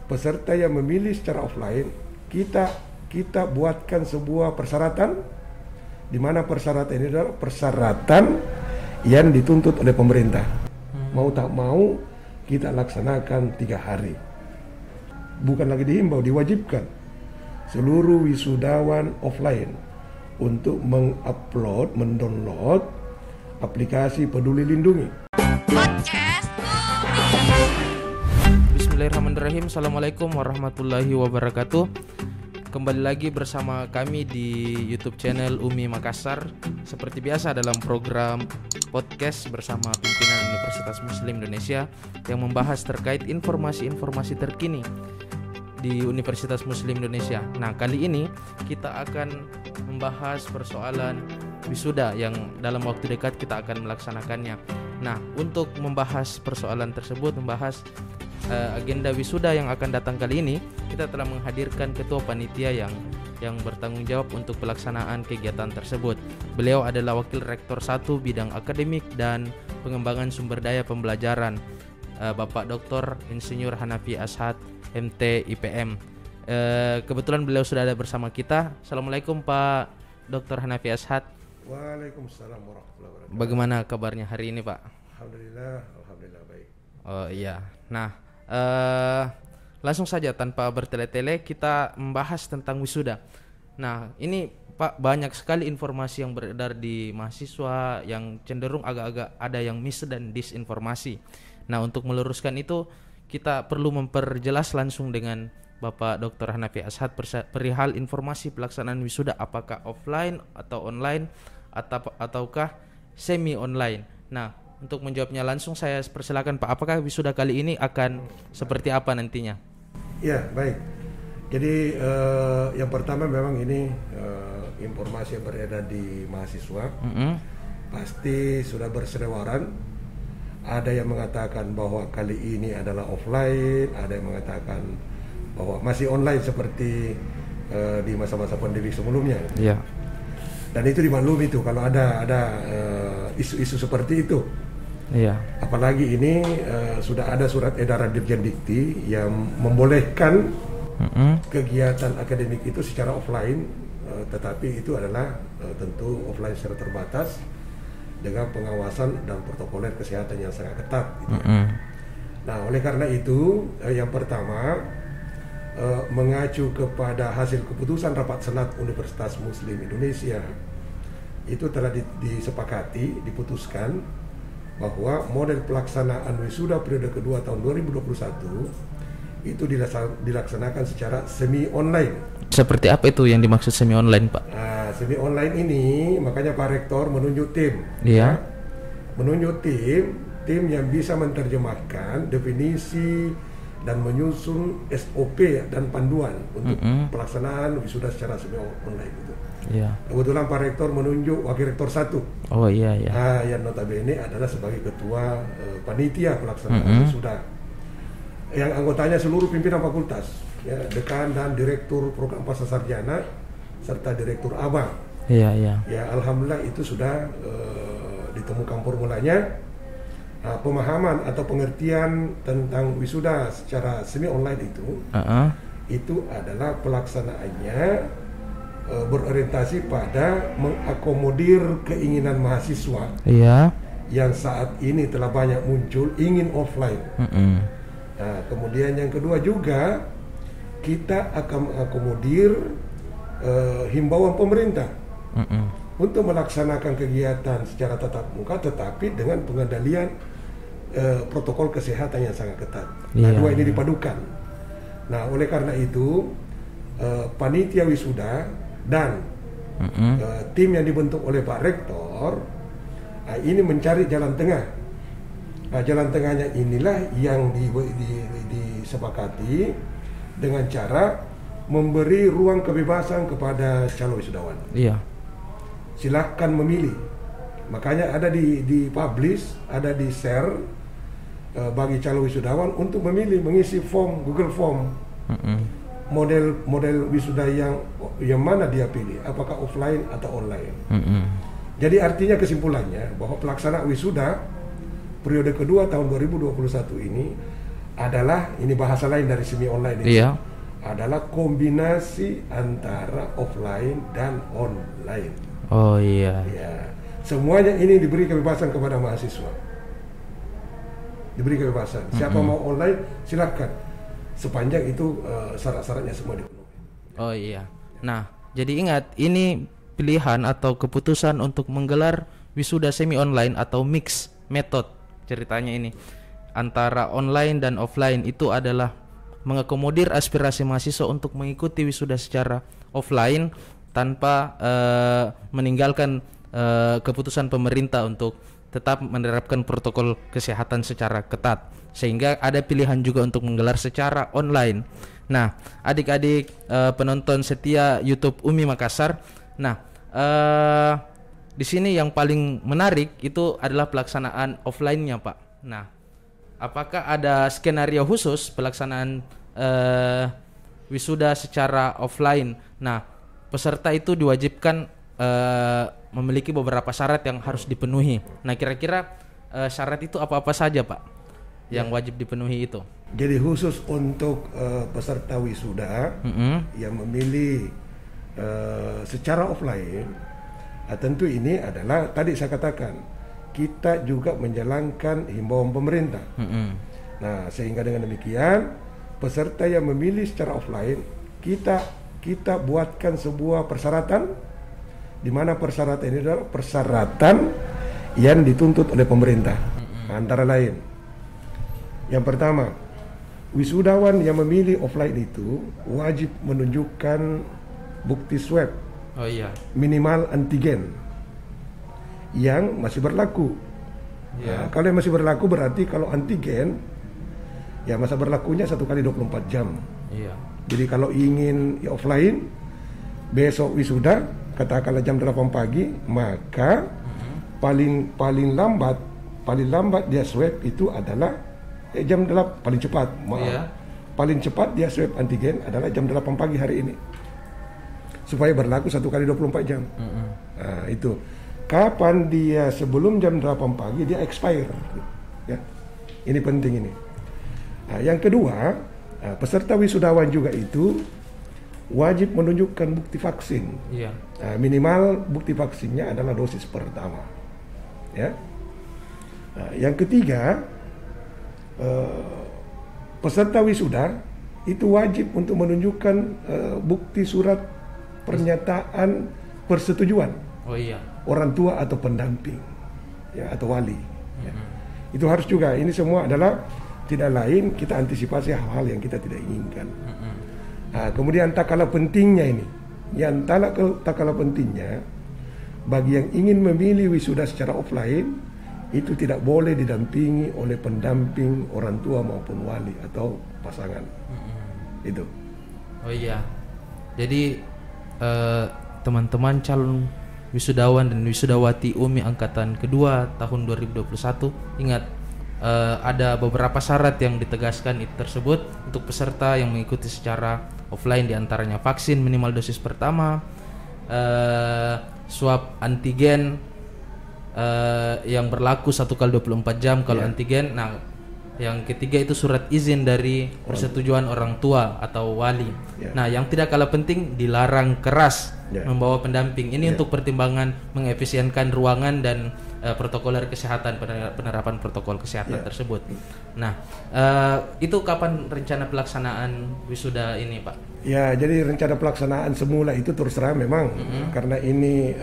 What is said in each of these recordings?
peserta yang memilih secara offline, kita buatkan sebuah persyaratan, di mana persyaratan ini adalah persyaratan yang dituntut oleh pemerintah. Mau tak mau kita laksanakan 3 hari. Bukan lagi dihimbau, diwajibkan seluruh wisudawan offline untuk mengupload, mendownload aplikasi Peduli Lindungi. Bismillahirrahmanirrahim. Assalamualaikum warahmatullahi wabarakatuh. Kembali lagi bersama kami di YouTube channel UMI Makassar. Seperti biasa dalam program podcast bersama pimpinan Universitas Muslim Indonesia yang membahas terkait informasi-informasi terkini di Universitas Muslim Indonesia. Nah, kali ini kita akan membahas persoalan wisuda yang dalam waktu dekat kita akan melaksanakannya. Nah, untuk membahas persoalan tersebut, membahas agenda wisuda yang akan datang kali ini, kita telah menghadirkan ketua panitia yang bertanggung jawab untuk pelaksanaan kegiatan tersebut. Beliau adalah Wakil Rektor 1 Bidang Akademik dan Pengembangan Sumber Daya Pembelajaran, Bapak Dr. Insinyur Hanafi Ashad, MT IPM. Kebetulan beliau sudah ada bersama kita. Assalamualaikum Pak Dr. Hanafi Ashad. Waalaikumsalam warahmatullahi wabarakatuh. Bagaimana kabarnya hari ini, Pak? Alhamdulillah baik. Oh iya. Nah, langsung saja tanpa bertele-tele kita membahas tentang wisuda. Nah, ini Pak, banyak sekali informasi yang beredar di mahasiswa yang cenderung agak-agak ada yang mis dan disinformasi. Nah, untuk meluruskan itu kita perlu memperjelas langsung dengan Bapak Dr. Hanafi Ashad perihal informasi pelaksanaan wisuda, apakah offline atau online ataukah semi online. Nah, untuk menjawabnya langsung saya persilakan Pak, apakah wisuda kali ini akan seperti apa nantinya? Ya, baik. Jadi yang pertama memang ini informasi yang beredar di mahasiswa pasti sudah berseliweran. Ada yang mengatakan bahwa kali ini adalah offline, ada yang mengatakan bahwa masih online seperti di masa-masa pandemi sebelumnya. Iya. Dan itu dimaklumi itu kalau ada isu-isu seperti itu. Iya. Apalagi ini sudah ada surat edaran Dirjen Dikti yang membolehkan kegiatan akademik itu secara offline, tetapi itu adalah tentu offline secara terbatas dengan pengawasan dan protokoler kesehatan yang sangat ketat gitu. Nah, oleh karena itu yang pertama mengacu kepada hasil keputusan Rapat Senat Universitas Muslim Indonesia, itu telah disepakati, diputuskan bahwa model pelaksanaan wisuda periode kedua tahun 2021 itu dilaksanakan secara semi online. Seperti apa itu yang dimaksud semi online, Pak? Semi online ini makanya Pak Rektor menunjuk tim. Iya. Menunjuk tim yang bisa menerjemahkan definisi dan menyusun SOP dan panduan untuk pelaksanaan wisuda secara semi online itu. Iya. Kebetulan Pak Rektor menunjuk Wakil Rektor 1. Oh iya. Yang notabene adalah sebagai ketua panitia pelaksanaan wisuda. Yang anggotanya seluruh pimpinan fakultas, ya, dekan dan direktur program pascasarjana serta direktur ABA. Iya. Ya, alhamdulillah itu sudah ditemukan formulanya. Pemahaman atau pengertian tentang wisuda secara semi online itu adalah pelaksanaannya berorientasi pada mengakomodir keinginan mahasiswa yang saat ini telah banyak muncul ingin offline. Nah, kemudian yang kedua juga kita akan mengakomodir himbauan pemerintah untuk melaksanakan kegiatan secara tatap muka, tetapi dengan pengendalian protokol kesehatan yang sangat ketat. Nah, dua ini dipadukan. Nah, oleh karena itu panitia wisuda dan tim yang dibentuk oleh Pak Rektor ini mencari jalan tengah. Nah, jalan tengahnya inilah yang disepakati dengan cara memberi ruang kebebasan kepada calon wisudawan. Iya. Silakan memilih. Makanya ada di publish, ada di share bagi calon wisudawan untuk memilih, mengisi form, Google Form. Model wisuda yang mana dia pilih, apakah offline atau online. Jadi artinya kesimpulannya bahwa pelaksanaan wisuda periode kedua tahun 2021 ini adalah, ini bahasa lain dari semi online ini, iya, adalah kombinasi antara offline dan online. Oh iya. Ya, semuanya ini diberi kebebasan kepada mahasiswa. Diberi kebebasan. Siapa mau online silakan, sepanjang itu syarat-syaratnya semua dipenuhi. Oh iya. Nah, jadi ingat, ini pilihan atau keputusan untuk menggelar wisuda semi online atau mix method ceritanya ini antara online dan offline itu adalah mengakomodir aspirasi mahasiswa untuk mengikuti wisuda secara offline tanpa meninggalkan keputusan pemerintah untuk tetap menerapkan protokol kesehatan secara ketat, sehingga ada pilihan juga untuk menggelar secara online. Nah, adik-adik penonton setia YouTube UMI Makassar, nah di sini yang paling menarik itu adalah pelaksanaan offline-nya, Pak. Nah, apakah ada skenario khusus pelaksanaan wisuda secara offline? Nah, peserta itu diwajibkan memiliki beberapa syarat yang harus dipenuhi. Nah, kira-kira syarat itu apa-apa saja, Pak, yang wajib dipenuhi itu? Jadi khusus untuk peserta wisuda yang memilih secara offline, tentu ini adalah tadi saya katakan, kita juga menjalankan himbauan pemerintah. Nah, sehingga dengan demikian peserta yang memilih secara offline, kita buatkan sebuah persyaratan, di mana persyaratan ini adalah persyaratan yang dituntut oleh pemerintah. Antara lain, yang pertama, wisudawan yang memilih offline itu wajib menunjukkan bukti swab minimal antigen yang masih berlaku. Nah, kalau yang masih berlaku berarti kalau antigen ya masa berlakunya 1 kali 24 jam. Jadi kalau ingin offline besok wisuda katakanlah jam 8 pagi, maka paling lambat dia swab itu adalah jam 8 paling cepat. Paling cepat dia swab antigen adalah jam 8 pagi hari ini. Supaya berlaku 1 kali 24 jam. Nah, itu. Kapan dia sebelum jam 8 pagi dia expire. Ya. Ini penting ini. Nah, yang kedua, peserta wisudawan juga itu wajib menunjukkan bukti vaksin. Nah, minimal bukti vaksinnya adalah dosis pertama. Ya. Nah, yang ketiga, peserta wisuda itu wajib untuk menunjukkan bukti surat pernyataan persetujuan orang tua atau pendamping, ya, atau wali. Ya. Itu harus juga. Ini semua adalah tidak lain kita antisipasi hal-hal yang kita tidak inginkan. Nah, kemudian tak kalah pentingnya ini, yang tak kalah pentingnya bagi yang ingin memilih wisuda secara offline itu tidak boleh didampingi oleh pendamping orang tua maupun wali atau pasangan. Itu. Oh iya. Jadi teman-teman calon wisudawan dan wisudawati UMI angkatan kedua tahun 2021 ingat, ada beberapa syarat yang ditegaskan itu tersebut untuk peserta yang mengikuti secara offline, diantaranya vaksin minimal dosis pertama, swab antigen yang berlaku 1 kali 24 jam kalau antigen. Nah, yang ketiga itu surat izin dari persetujuan orang tua atau wali. Nah, yang tidak kalah penting, dilarang keras membawa pendamping. Ini untuk pertimbangan mengefisienkan ruangan dan protokoler kesehatan, penerapan protokol kesehatan tersebut. Nah, itu kapan rencana pelaksanaan wisuda ini, Pak? Ya, jadi rencana pelaksanaan semula itu terus terang memang karena ini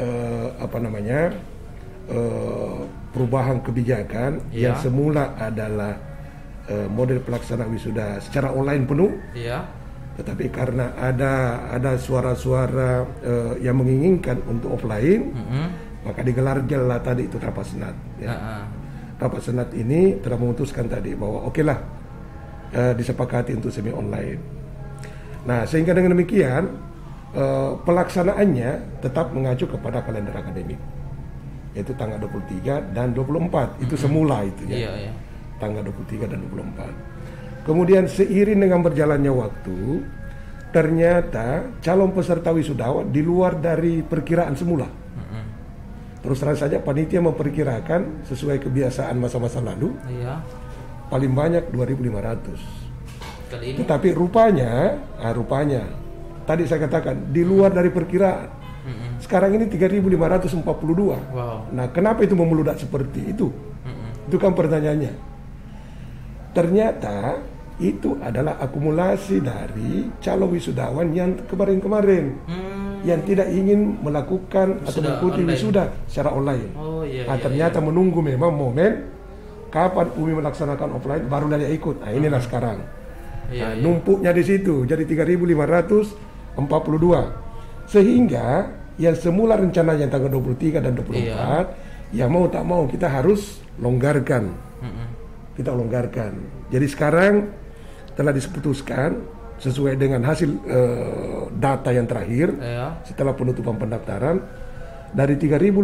perubahan kebijakan yang semula adalah model pelaksanaan wisuda secara online penuh. Tetapi karena ada suara-suara yang menginginkan untuk offline, maka digelar tadi itu rapat senat. Rapat senat ini telah memutuskan tadi bahwa okelah disepakati untuk semi online. Nah, sehingga dengan demikian pelaksanaannya tetap mengacu kepada kalender akademik, yaitu tanggal 23 dan 24 itu semula itu ya. Tanggal 23 dan 24. Kemudian seiring dengan berjalannya waktu, ternyata calon peserta wisudawan di luar dari perkiraan semula. Terus terang saja panitia memperkirakan sesuai kebiasaan masa-masa lalu, paling banyak 2.500. Kali ini? Tetapi rupanya tadi saya katakan di luar dari perkiraan. Sekarang ini 3.542. Wow. Nah, kenapa itu memeludak seperti itu? Itu kan pertanyaannya. Ternyata itu adalah akumulasi dari calon wisudawan yang kemarin-kemarin yang tidak ingin melakukan atau mengikuti wisuda secara online. Ternyata menunggu memang momen kapan UMI melaksanakan offline baru dia ikut. Nah, inilah sekarang. Numpuknya di situ jadi 3.542. Sehingga yang semula rencananya tanggal 23 dan 24 ya mau tak mau kita harus longgarkan. Kita longgarkan. Jadi sekarang telah diputuskan sesuai dengan hasil data yang terakhir setelah penutupan pendaftaran dari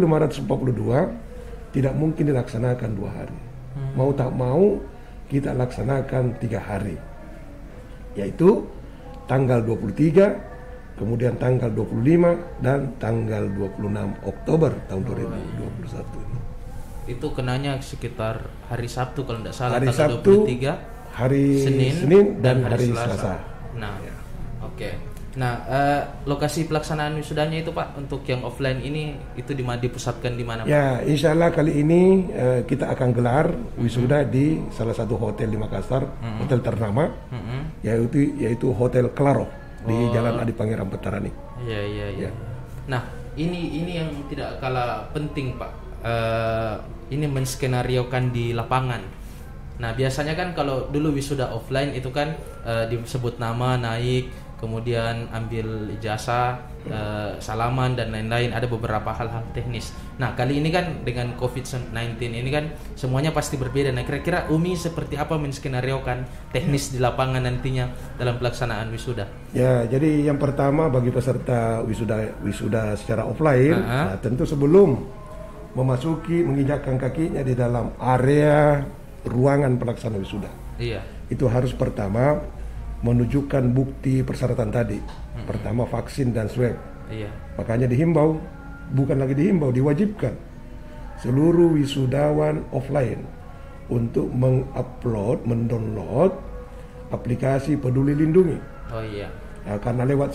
3.542 tidak mungkin dilaksanakan 2 hari. Mau tak mau kita laksanakan 3 hari, yaitu tanggal 23, kemudian tanggal 25 dan tanggal 26 Oktober tahun 2021 ini. Itu kenanya sekitar hari Sabtu kalau tidak salah, hari tanggal Sabtu, 23, hari Senin dan hari Selasa. Nah, oke. Nah, lokasi pelaksanaan wisudanya itu Pak untuk yang offline ini itu dipusatkan di mana Pak? Ya, insya Allah kali ini kita akan gelar wisuda di salah satu hotel di Makassar, hotel ternama, yaitu Hotel Claro di Jalan Adi Pangeran Petarani. Iya. Nah, ini yang tidak kalah penting Pak. Ini menskenariokan di lapangan. Nah, biasanya kan kalau dulu wisuda offline itu kan disebut nama, naik, kemudian ambil ijazah, salaman dan lain-lain, ada beberapa hal-hal teknis. Nah, kali ini kan dengan COVID-19 ini kan semuanya pasti berbeda. Nah, kira-kira UMI seperti apa menskenariokan teknis di lapangan nantinya dalam pelaksanaan wisuda? Ya, jadi yang pertama bagi peserta wisuda secara offline, nah, tentu sebelum menginjakkan kakinya di dalam area ruangan pelaksana wisuda, itu harus pertama menunjukkan bukti persyaratan tadi. Pertama vaksin dan swab. Makanya diwajibkan seluruh wisudawan offline untuk mendownload aplikasi Peduli Lindungi. Nah, karena lewat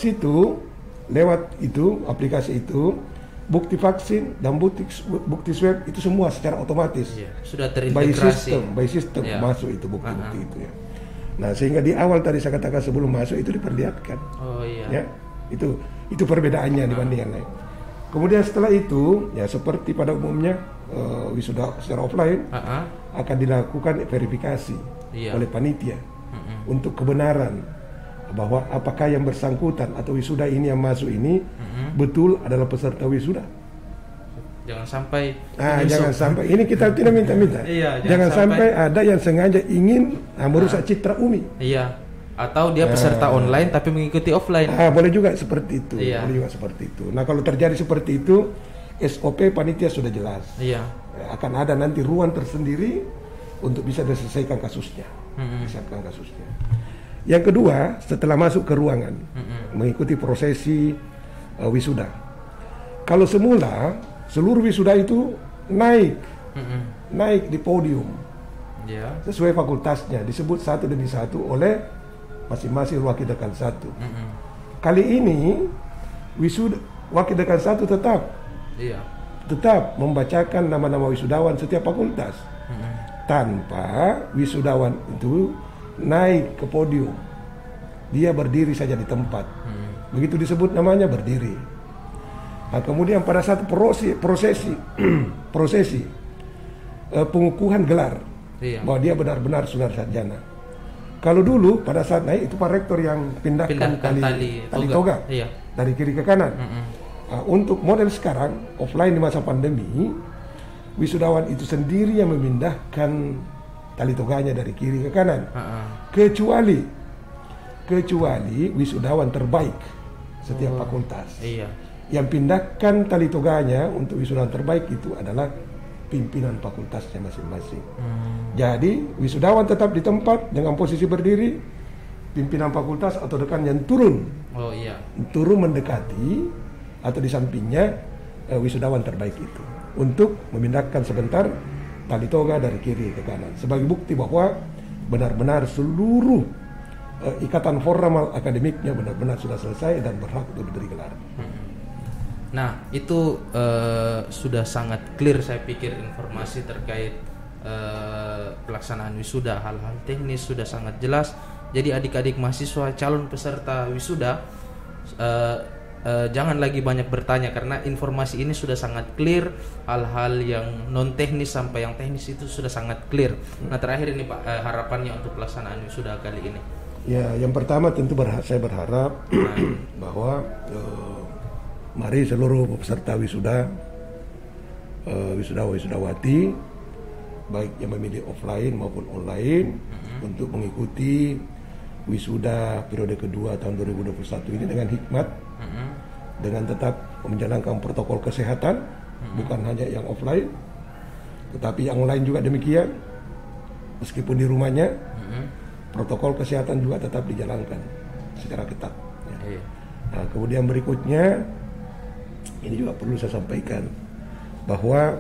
aplikasi itu bukti vaksin dan bukti swab itu semua secara otomatis sudah terintegrasi by system masuk itu bukti-bukti itu ya. Nah, sehingga di awal tadi saya katakan sebelum masuk itu diperlihatkan. Ya, itu perbedaannya dibanding yang lain. Kemudian setelah itu ya seperti pada umumnya wisuda secara offline akan dilakukan verifikasi oleh panitia untuk kebenaran bahwa apakah yang bersangkutan atau wisuda ini yang masuk ini betul adalah peserta wisuda. Jangan sampai ini kita tidak minta-minta. Jangan sampai ada yang sengaja ingin merusak citra UMI. Atau dia peserta online tapi mengikuti offline. Boleh juga seperti itu. Nah, kalau terjadi seperti itu, SOP panitia sudah jelas. Akan ada nanti ruang tersendiri untuk bisa diselesaikan kasusnya. Yang kedua, setelah masuk ke ruangan, mengikuti prosesi wisuda. Kalau semula seluruh wisuda itu naik di podium, sesuai fakultasnya, disebut satu demi satu oleh masing-masing wakil dekan satu. Kali ini wakil dekan satu tetap membacakan nama-nama wisudawan setiap fakultas tanpa wisudawan itu naik ke podium. Dia berdiri saja di tempat. Begitu disebut namanya berdiri. Nah, kemudian pada saat prosesi pengukuhan gelar bahwa dia benar-benar saudara sarjana. Kalau dulu pada saat naik itu Pak Rektor yang pindahkan tali toga dari kiri ke kanan. Untuk model sekarang offline di masa pandemi, wisudawan itu sendiri yang memindahkan tali toganya dari kiri ke kanan. Kecuali wisudawan terbaik setiap fakultas. Yang pindahkan tali toganya untuk wisudawan terbaik itu adalah pimpinan fakultasnya masing-masing. Jadi wisudawan tetap di tempat dengan posisi berdiri, pimpinan fakultas atau dekan yang turun mendekati atau di sampingnya wisudawan terbaik itu untuk memindahkan sebentar tali toga dari kiri ke kanan sebagai bukti bahwa benar-benar seluruh ikatan formal akademiknya benar-benar sudah selesai dan berhak untuk diberi gelar. Nah, itu sudah sangat clear saya pikir informasi terkait pelaksanaan wisuda. Hal-hal teknis sudah sangat jelas. Jadi adik-adik mahasiswa calon peserta wisuda jangan lagi banyak bertanya karena informasi ini sudah sangat clear. Hal-hal yang non teknis sampai yang teknis itu sudah sangat clear. Nah, terakhir ini Pak, harapannya untuk pelaksanaan wisuda kali ini. Ya, yang pertama tentu saya berharap bahwa mari seluruh peserta wisuda, wisudawati, baik yang memilih offline maupun online, untuk mengikuti wisuda periode kedua tahun 2021 ini dengan hikmat, dengan tetap menjalankan protokol kesehatan, bukan hanya yang offline, tetapi yang online juga demikian, meskipun di rumahnya, protokol kesehatan juga tetap dijalankan secara ketat. Ya. Nah, kemudian berikutnya, ini juga perlu saya sampaikan bahwa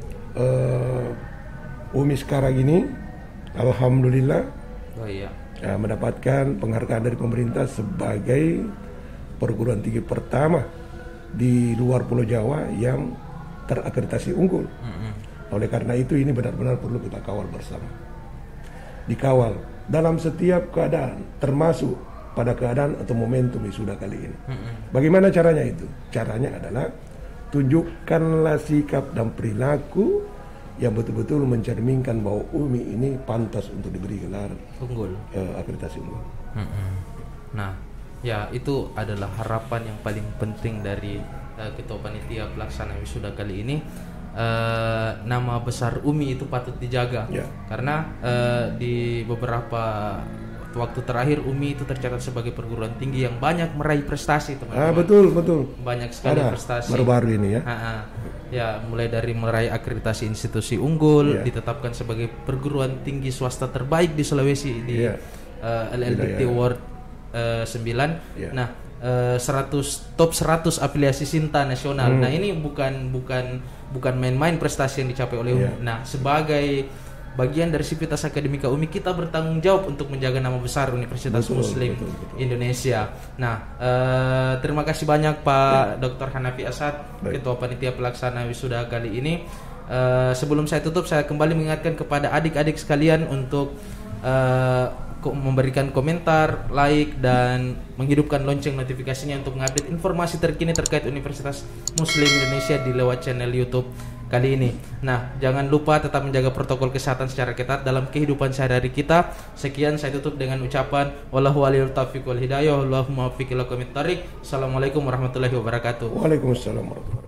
UMI sekarang ini alhamdulillah mendapatkan penghargaan dari pemerintah sebagai perguruan tinggi pertama di luar Pulau Jawa yang terakreditasi unggul. Oleh karena itu ini benar-benar perlu kita kawal bersama. Dikawal dalam setiap keadaan, termasuk pada keadaan atau momentum wisuda kali ini. Bagaimana caranya itu? Caranya adalah tunjukkanlah sikap dan perilaku yang betul-betul mencerminkan bahwa UMI ini pantas untuk diberi gelar unggul, akreditasi unggul. Nah, ya itu adalah harapan yang paling penting dari Ketua Panitia Pelaksana Wisuda kali ini. Nama besar UMI itu patut dijaga, karena di beberapa waktu terakhir UMI itu tercatat sebagai perguruan tinggi yang banyak meraih prestasi, teman-teman. Betul. Banyak sekali prestasi. Baru-baru ini ya. Ya, mulai dari meraih akreditasi institusi unggul, ditetapkan sebagai perguruan tinggi swasta terbaik di Sulawesi di LLDT Award 9. Nah, 100 top 100 afiliasi Sinta nasional. Nah, ini bukan main-main prestasi yang dicapai oleh UMI. Nah, sebagai bagian dari Sivitas Akademika UMI, kita bertanggung jawab untuk menjaga nama besar Universitas Muslim Indonesia. Nah, terima kasih banyak Pak Dr. Hanafi Asad, Ketua Panitia Pelaksana Wisuda kali ini. Sebelum saya tutup, saya kembali mengingatkan kepada adik-adik sekalian untuk memberikan komentar, like, dan menghidupkan lonceng notifikasinya untuk mengupdate informasi terkini terkait Universitas Muslim Indonesia di lewat channel YouTube kali ini. Nah, jangan lupa tetap menjaga protokol kesehatan secara ketat dalam kehidupan sehari-hari kita. Sekian, saya tutup dengan ucapan wallahu waliyul taufiq wal hidayah, Allahumma waffiq ila aqwamit thoriq. Assalamualaikum warahmatullahi wabarakatuh. Waalaikumsalam warahmatullahi wabarakatuh.